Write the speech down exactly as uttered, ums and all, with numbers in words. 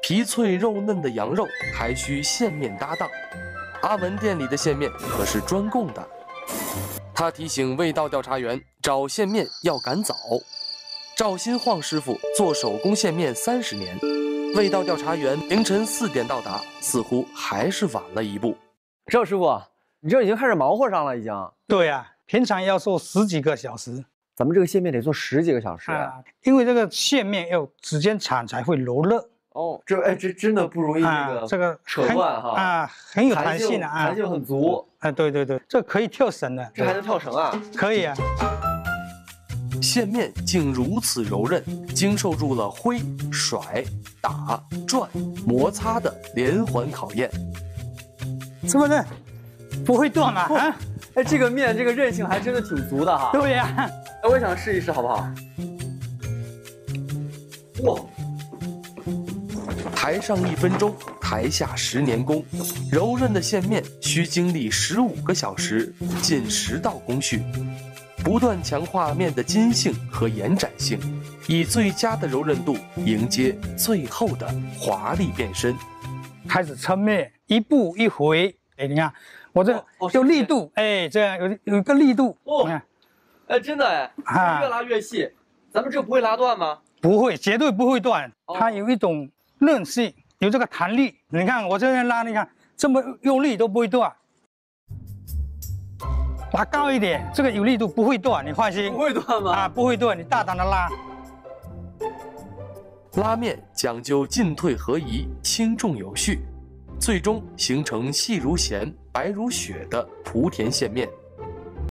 皮脆肉嫩的羊肉还需线面搭档。阿文店里的线面可是专供的。他提醒味道调查员，找线面要赶早。赵新晃师傅做手工线面三十年，味道调查员凌晨四点到达，似乎还是晚了一步。 赵师傅，你这已经开始忙活上了，已经。 对呀、啊，平常要做十几个小时， 咱们这个线面得做十几个小时啊，因为这个线面要时间长才会柔热。 哦，这哎，这真的不容易，这个、 啊、这个扯断哈啊，很有弹性的啊， 弹性很足。 啊，对对对，这可以跳绳的， 这还能跳绳啊？ 可以啊。 线面竟如此柔韧，经受住了挥、甩、打、转、摩擦的连环考验， 是不是不会断嘛？啊， 哎，这个面这个韧性还真的挺足的哈。 对呀、啊， 哎，我也想试一试，好不好？哇！ 台上一分钟，台下十年功。柔韧的线面需经历十五个小时，近十道工序，不断强化面的筋性和延展性，以最佳的柔韧度迎接最后的华丽变身。 开始抻面，一步一回。哎，你看我这有力度，哎，这样有有一个力度。 哦， 你看， 哎，真的哎，啊，越拉越细。咱们这个不会拉断吗？ 不会，绝对不会断。 哦、 它有一种韧性，有这个弹力。你看我这边拉，你看这么用力都不会断。拉高一点，这个有力度不会断，你放心。 不会断吗？ 啊，不会断，你大胆的拉。 拉面讲究进退合宜，轻重有序，最终形成细如弦、白如雪的莆田线面。